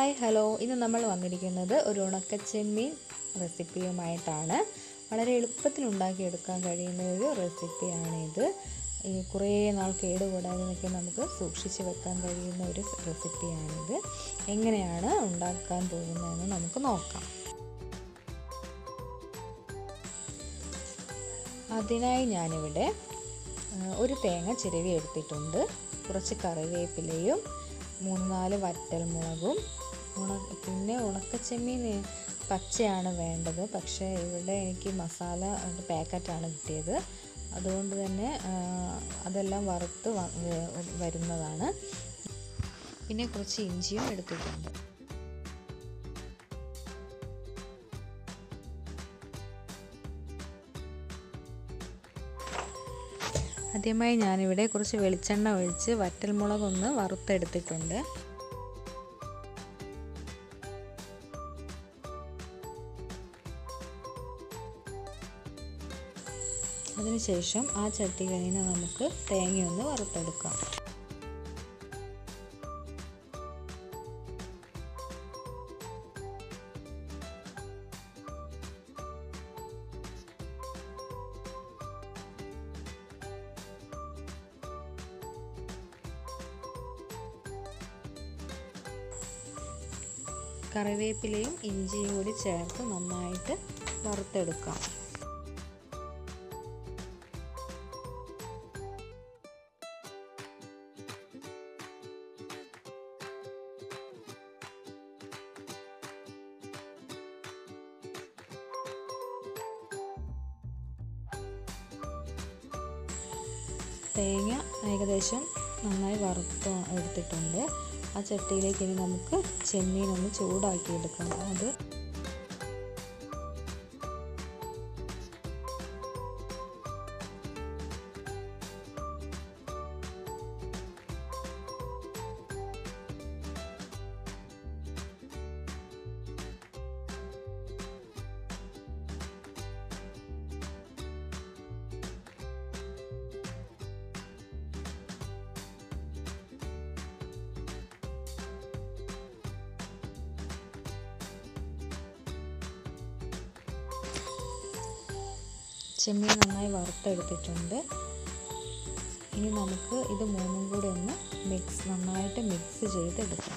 Hi hello, ഇന്ന് നമ്മൾ വന്നിരിക്കുന്നത് ഒരു ഉണക്കച്ചെമ്മീൻ റെസിപ്പിയുമായിട്ടാണ്. വളരെ എളുപ്പത്തിൽ ഉണ്ടാക്കിയെടുക്കാൻ കഴിയുന്ന ഒരു റെസിപ്പിയാണിത്. കുറേ നാൾ കേടുകൂടാതെ നിൽക്കാൻ നമുക്ക് സൂക്ഷിച്ച് വെക്കാൻ കഴിയുന്ന ഒരു റെസിപ്പിയാണിത്. എങ്ങനെയാണ് ഉണ്ടാക്കാൻ പോകുന്നതെന്ന് നമുക്ക് നോക്കാം. അതിനായി ഞാനിവിടെ ഒരു തേങ്ങ ചിരവി എടുത്തിട്ടുണ്ട്. കുറച്ച് കറിവേപ്പിലയും 3-4 വറ്റൽമുളകും പിന്നെ ഉണക്കച്ചെമ്മീൻ പച്ചയാണ് വേണ്ടത്. പക്ഷേ ഇവിടെ എനിക്ക് മസാല പാക്കറ്റാണ് കിട്ടിയത്, അതുകൊണ്ട് തന്നെ അതെല്ലാം വറുത്ത് വരുന്നതാണ്. പിന്നെ കുറച്ച് ഇഞ്ചിയും എടുത്തിട്ടുണ്ട്. ആദ്യമായി ഞാനിവിടെ കുറച്ച് വെളിച്ചെണ്ണ ഒഴിച്ച് വറ്റൽമുളകൊന്ന് വറുത്തെടുത്തിട്ടുണ്ട്. അതിനുശേഷം ആ ചട്ടികളിൽ നിന്ന് നമുക്ക് തേങ്ങയൊന്ന് വറുത്തെടുക്കാം. കറിവേപ്പിലയും ഇഞ്ചിയും കൂടി ചേർത്ത് നന്നായിട്ട് വറുത്തെടുക്കാം. തേങ്ങ ഏകദേശം നന്നായി വറുത്ത് എടുത്തിട്ടുണ്ട്. ആ ചട്ടിയിലേക്ക് ഇനി നമുക്ക് ചെമ്മീൻ ഒന്ന് ചൂടാക്കി എടുക്കണം. ചെമ്മീൻ നന്നായി വറുത്തെടുത്തിട്ടുണ്ട്. ഇനി നമുക്ക് ഇത് മൂന്നും കൂടി ഒന്ന് നന്നായിട്ട് മിക്സ് ചെയ്തെടുക്കാം.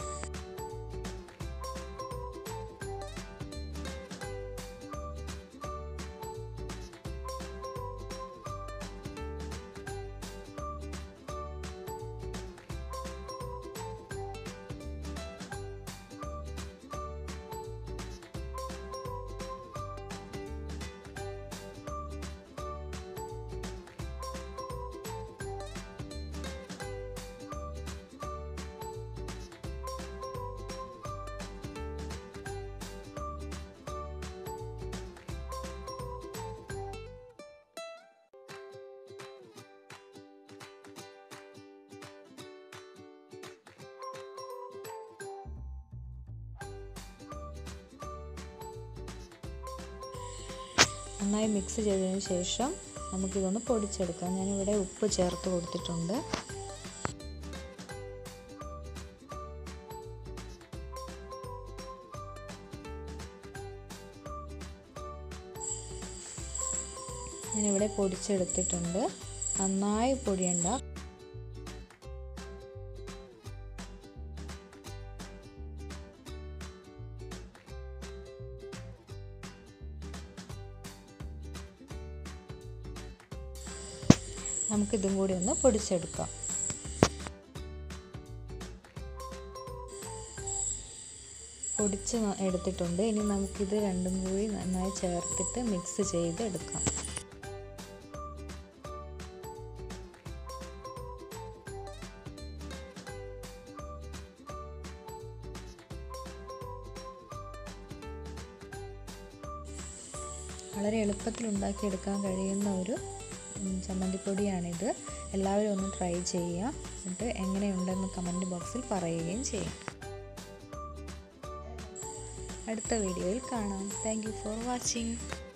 നന്നായി മിക്സ് ചെയ്തതിന് ശേഷം നമുക്കിതൊന്ന് പൊടിച്ചെടുക്കാം. ഞാനിവിടെ ഉപ്പ് ചേർത്ത് കൊടുത്തിട്ടുണ്ട്. ഞാനിവിടെ പൊടിച്ചെടുത്തിട്ടുണ്ട്. നന്നായി പൊടിയണ്ട. നമുക്കിതും കൂടി ഒന്ന് പൊടിച്ചെടുക്കാം. പൊടിച്ച് എടുത്തിട്ടുണ്ട്. ഇനി നമുക്കിത് രണ്ടും കൂടി നന്നായി ചേർത്തിട്ട് മിക്സ് ചെയ്ത് എടുക്കാം. വളരെ എളുപ്പത്തിൽ ഉണ്ടാക്കിയെടുക്കാൻ കഴിയുന്ന ഒരു ചമ്മന്തിപ്പൊടിയാണിത്. എല്ലാവരും ഒന്ന് ട്രൈ ചെയ്യുക. എന്നിട്ട് എങ്ങനെയുണ്ടെന്ന് കമൻറ്റ് ബോക്സിൽ പറയുകയും ചെയ്യും. അടുത്ത വീഡിയോയിൽ കാണാം. Thank you for watching.